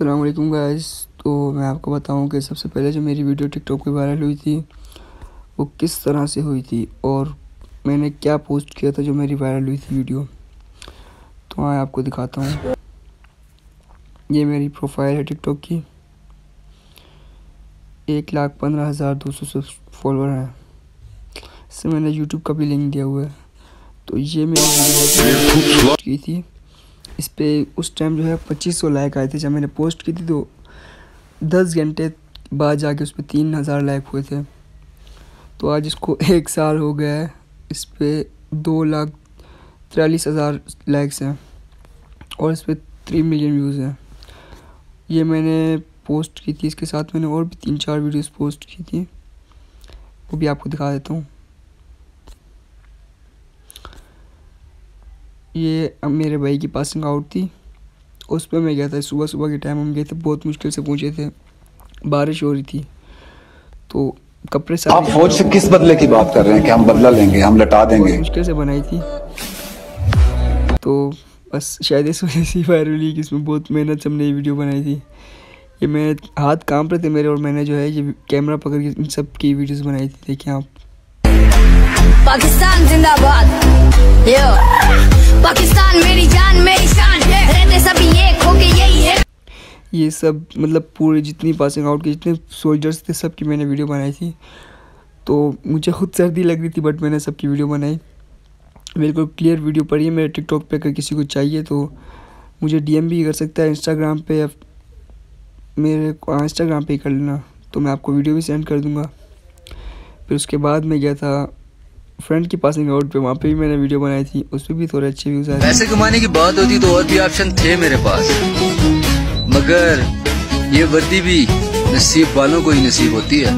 अस्सलाम वालेकुम गाइस। तो मैं आपको बताऊं कि सबसे पहले जो मेरी वीडियो टिकटॉक पे वायरल हुई थी वो किस तरह से हुई थी और मैंने क्या पोस्ट किया था जो मेरी वायरल हुई थी वीडियो। तो मैं आपको दिखाता हूँ। ये मेरी प्रोफाइल है टिकटॉक की। 1,15,200 फॉलोअर हैं। इससे मैंने यूट्यूब का भी लिंक दिया हुआ है। तो ये मेरी वीडियो पोस्ट की थी। इस पर उस टाइम जो है 2500 लाइक आए थे। जब मैंने पोस्ट की थी तो 10 घंटे बाद जाके उस पर 3000 लाइक हुए थे। तो आज इसको 1 साल हो गया है। इस पर 2,43,000 लाइक्स हैं और इस पर 3 मिलियन व्यूज़ हैं। ये मैंने पोस्ट की थी। इसके साथ मैंने और भी 3-4 वीडियोस पोस्ट की थी, वो भी आपको दिखा देता हूँ। ये मेरे भाई की पासिंग आउट थी, उस पर मैं गया था। सुबह के टाइम हम गए थे, बहुत मुश्किल से पहुँचे थे, बारिश हो रही थी। तो कपड़े सारे आप फौज से किस बदले की बात कर रहे हैं कि हम बदला लेंगे, हम लटा देंगे? मुश्किल से बनाई थी। तो बस शायद इस वजह से वायरल हुई कि इसमें बहुत मेहनत से हमने ये वीडियो बनाई थी। ये मेरे हाथ कांप रहे थे मेरे, और मैंने जो है ये कैमरा पकड़ के इन सब की वीडियोस बनाई थी। देखिए आप। पाकिस्तान जिंदाबाद, पाकिस्तान मेरी जान मेरी शान, रहते सभी एक होके यही है। ये सब मतलब पूरे जितनी पासिंग आउट के जितने सोल्जर्स थे सबकी मैंने वीडियो बनाई थी। तो मुझे खुद सर्दी लग रही थी बट मैंने सबकी वीडियो बनाई। बिल्कुल क्लियर वीडियो पड़ी है मेरे टिकटॉक पे। अगर किसी को चाहिए तो मुझे डीएम भी कर सकता है इंस्टाग्राम पे, या मेरे इंस्टाग्राम पे ही कर लेना, तो मैं आपको वीडियो भी सेंड कर दूँगा। फिर उसके बाद मैं गया था फ्रेंड की पासिंग आउट पे, वहाँ पे भी मैंने वीडियो बनाई थी। उस पर भी थोड़े अच्छे व्यूज़ आए। पैसे कमाने की बात होती तो और भी ऑप्शन थे मेरे पास, मगर ये वर्दी भी नसीब वालों को ही नसीब होती है।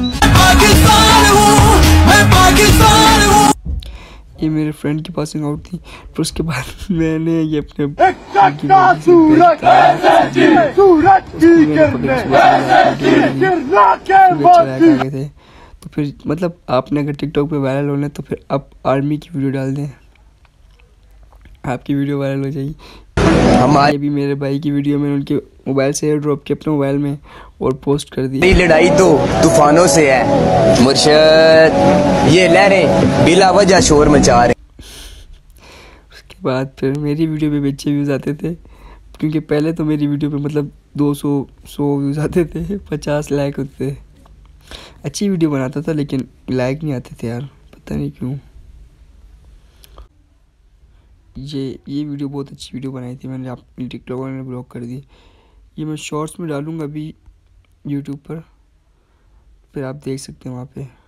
ये मेरे फ्रेंड की पासिंग आउट थी। फिर उसके बाद मैंने ये अपने थे। तो फिर मतलब आपने अगर टिकटॉक पे वायरल होना है तो फिर आप आर्मी की वीडियो डाल दें, आपकी वीडियो वायरल हो जाएगी। हमारे भी मेरे भाई की वीडियो मैंने उनके मोबाइल से एयर ड्रॉप की अपने मोबाइल में और पोस्ट कर दी। लड़ाई तो तूफानों से है मुर्शद, ये लहरें बिला वजह शोर मचा रहे। उसके बाद फिर मेरी वीडियो पे अच्छे व्यूज़ आते थे, क्योंकि पहले तो मेरी वीडियो पे मतलब 200 व्यूज़ आते थे, 50 लाइक होते थे। अच्छी वीडियो बनाता था लेकिन लाइक नहीं आते थे यार, पता नहीं क्यों। ये वीडियो बहुत अच्छी वीडियो बनाई थी मैंने, अपनी टिकटॉक ने ब्लॉक कर दी। ये मैं शॉर्ट्स में डालूँगा अभी यूट्यूब पर, फिर आप देख सकते हैं वहाँ पे।